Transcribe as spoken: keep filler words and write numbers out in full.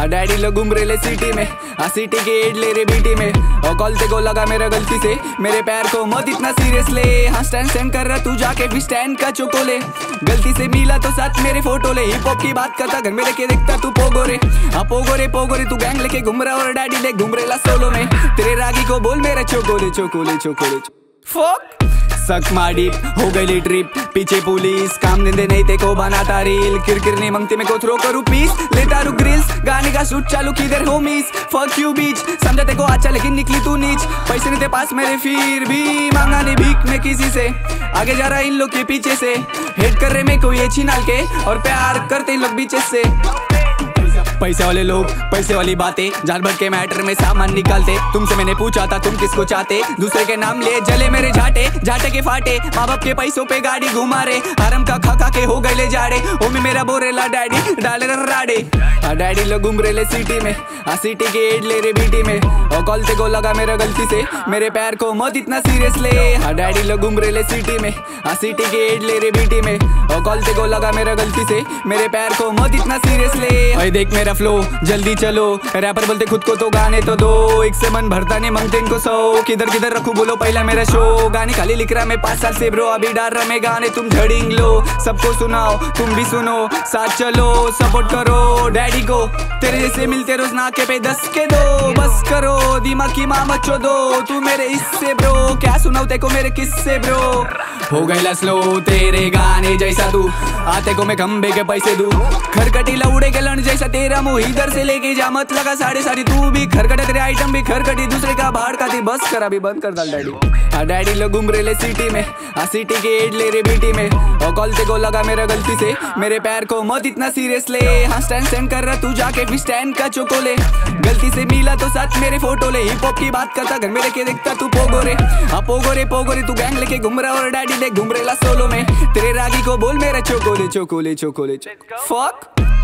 हाँ डैडी लोग घूम रहे सिटी में, हाँ सिटी के एड ले रे बीटी में। और कॉल ते को लगा मेरा गलती से, मेरे पैर को मत इतना सीरियस ले। हाँ स्टैंड स्टैंड कर रहा तू जाके भी स्टैंड का चोको ले। गलती से मिला तो साथ मेरे फोटो ले। हिप हॉप की बात करता घर में लेके देखता तू पोगोरे। हाँ पोगोरे पोगोरे तू गैंग लेके घूम रहा और डैडी देख घूम रहे ला सोलो में। तेरे रागी को बोल मेरा चोकोले चोकोले चोकोले फक सक माडी हो गई ट्रिप, पीछे पुलिस काम धंधे नहीं ते को बनाता रील। किरकिर नहीं मंगती मैं को थ्रो करूँ पीस, लेता रू ग्रिल्स गाने का शूट चालू किधर होमीज। फक यू बीच समझा ते को अच्छा लेकिन निकली तू नीच। पैसे नहीं थे पास मेरे फिर भी मांगा नहीं भीख में किसी से। आगे जा रहा इन लोग के पीछे से, हेट कर रहे मैं कोई ये छिनाल के और प्यार करते इन लोग बीचे से। पैसे वाले लोग पैसे वाली बातें जान भर के मैटर में सामान निकालते। तुमसे मैंने पूछा था तुम किसको चाहते, दूसरे के नाम ले जले मेरे झाटे झाटे के फाटे। माँ बाप के पैसों पे गाड़ी घुमा रे, हरम का खा खा के हो गए ले जाड़े। ओ में मेरा बोरेला डैडी डाले राडे। हाँ डैडी लोग घूम रहे सिटी में, हाँ सिटी के एड ले रे बीटी में। और कॉल ते को लगा मेरा गलती से, मेरे पैर को मत इतना सीरियस ले। हाँ डैडी लोग घूम रहे सिटी में, हाँ सिटी के एड ले रे बीटी में। और कॉल ते को लगा मेरा गलती से, मेरे पैर को मत इतना सीरियस ले। देख मेरा फ्लो जल्दी चलो, रैपर बोलते खुद को तो गाने तो दो। एक से मन भरता नहीं मंगते इनको सौ, किधर किधर रखूं बोलो पहला मेरा शो। गाने खाली लिख रहा मैं पाँच साल से ब्रो, अभी डाल रहा मैं गाने तुम झड़िंग लो। सबको सुनाओ तुम भी सुनो, साथ चलो सपोर्ट करो डैडी को। तेरे जैसे मिलते रोज नाके पे दस के दो, बस करो दिमाग की माँ मचो दो। तू मेरे इससे ब्रो क्या सुनाओ तेको मेरे किस्से ब्रो। हो गई स्लो तेरे गाने जैसा तू, आते को मैं खंबे के पैसे दूं। खरकटी लौड़े के लड़ जैसा तेरा मुंह इधर से लेके जा मत लगा साढ़े सारी। तू भी खरकटे तेरे आइटम भी खरकटी, दूसरे का भाड़ का थी बस कर अभी बंद कर डाल डैडी। हाँ डैडी लोग घूम रहे सिटी में, हाँ सिटी के एड ले रे बीटी में। और कॉल ते को लगा मेरा गलती से, मेरे पैर को मत इतना सीरियस ले। हाँ स्टैंड स्टैंड कर रहा तू जाके भी स्टैंड का चोको ले। गलती से मिला तो साथ मेरे फोटो ले। हिप हॉप की बात करता घर में लेके देखता तू पोगोरे। हाँ पोगोरे पोगोरे तू गैंग लेके घूम रहा और डैडी देख घूम रहे ला सोलो में। तेरे रागी को बोल मेरा चोकोले चोकोले चोकोले फक।